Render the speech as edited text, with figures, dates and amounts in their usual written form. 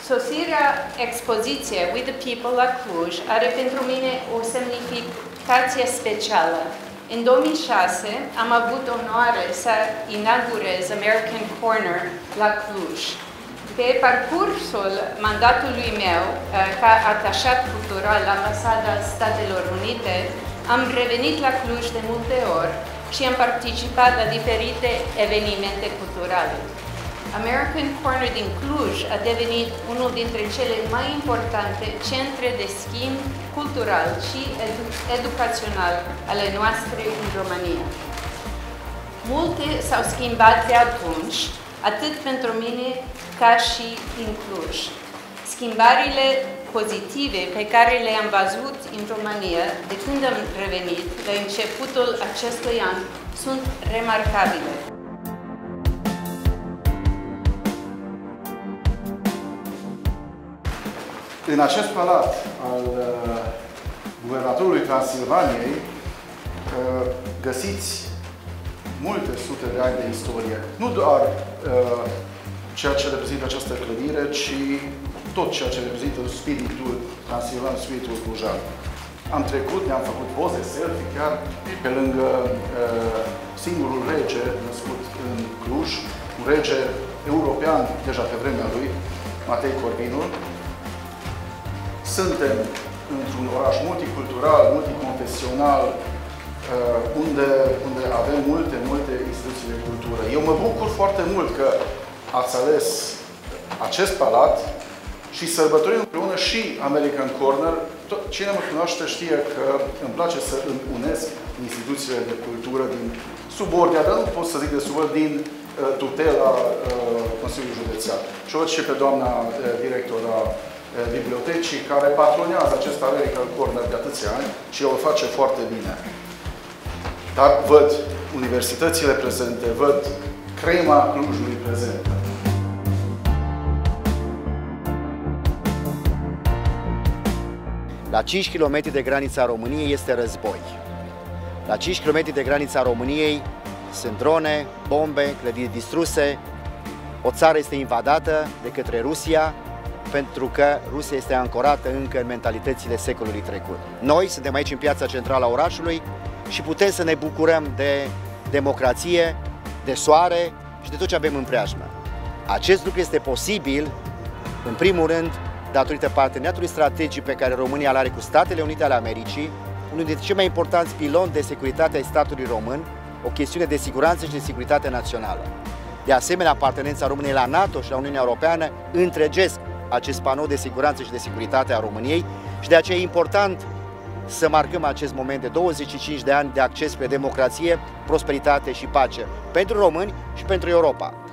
Sosirea expoziției With the People la Cluj are pentru mine o semnificație specială. În 2006 am avut onoarea să inaugurez American Corner la Cluj. Pe parcursul mandatului meu ca atașat cultural la Ambasada Statelor Unite, am revenit la Cluj de multe ori și am participat la diferite evenimente culturale. American Corner din Cluj a devenit unul dintre cele mai importante centre de schimb cultural și educațional ale noastre în România. Multe s-au schimbat de atunci, atât pentru mine ca și în Cluj. Schimbările pozitive pe care le-am văzut în România de când am revenit la începutul acestui an sunt remarcabile. În acest palat al guvernatorului Transilvaniei găsiți multe sute de ani de istorie. Nu doar ceea ce reprezintă această clădire, ci tot ceea ce reprezintă spiritul transilvan, spiritul clujan. Am trecut, ne-am făcut poze, selfie, chiar pe lângă singurul rege născut în Cluj, un rege european deja pe vremea lui, Matei Corvinul. Suntem într-un oraș multicultural, multiconfesional, unde avem multe instituții de cultură. Eu mă bucur foarte mult că ați ales acest palat și sărbătorim împreună și American Corner. Cine mă cunoaște știe că îmi place să îmi unesc instituțiile de cultură din subordinea, dar nu pot să zic de subordine, din tutela Consiliului Județean. Și o văd și pe doamna director a bibliotecii, care patronează acest American Corner de atâția ani și o face foarte bine. Dar văd universitățile prezente, văd crema Clujului prezentă. La 5 km de granița României este război. La 5 km de granița României sunt drone, bombe, clădiri distruse. O țară este invadată de către Rusia, pentru că Rusia este ancorată încă în mentalitățile secolului trecut. Noi suntem aici în piața centrală a orașului și putem să ne bucurăm de democrație, de soare și de tot ce avem în preajmă. Acest lucru este posibil, în primul rând, datorită parteneriatului strategic pe care România îl are cu Statele Unite ale Americii, unul dintre cei mai importanți piloni de securitate ai statului român, o chestiune de siguranță și de securitate națională. De asemenea, apartenența României la NATO și la Uniunea Europeană întregesc acest panou de siguranță și de securitate a României și de aceea e important să marcăm acest moment de 25 de ani de acces pe democrație, prosperitate și pace pentru români și pentru Europa.